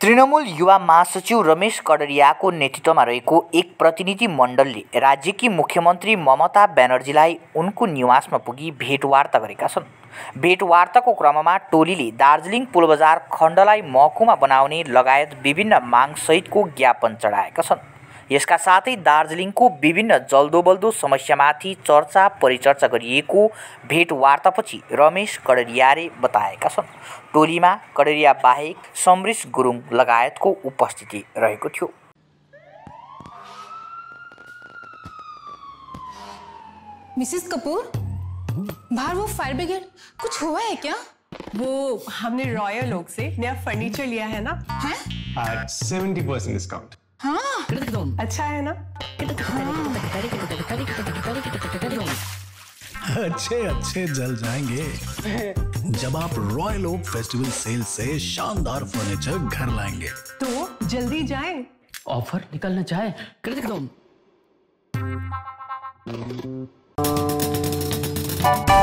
तृणमूल युवा महासचिव रमेश कड़रियाको नेतृत्वमा रहेको एक प्रतिनिधि मण्डलले राज्यकी मुख्यमन्त्री ममता ब्यानर्जीलाई उनको निवासमा पुगी भेटवार्ता गरेका छन्। भेटवार्ताको क्रममा टोलीले दार्जिलिङ पुलबजार खण्डलाई महकुमा बनाउने लगायत विभिन्न मागसहितको ज्ञापन चढाएका छन्। यसका साथै दार्जिलिङको विभिन्न जल्दोबल्दो समस्यामाथि चर्चा परिचर्चा गरिएको भेटवार्तापछि रमेश कड़रियाले बताएका छन्। टोलीमा कड़रिया बाहेक समरेश गुरुङ लगायतको उपस्थिति रहेको थियो। मिसेस कपूर, बाहर वो फायर ब्रिगेड, कुछ हुआ है क्या? वो हमने रॉयल ओक से नया फर्नीचर लिया है ना, हैं? 70% डिस्काउंट। हाँ, अच्छा है ना? अच्छे जल जाएंगे जब आप रॉयल ओक फेस्टिवल सेल से शानदार फर्नीचर घर लाएंगे। तो जल्दी जाएं। ऑफर निकलना चाहे कर दो।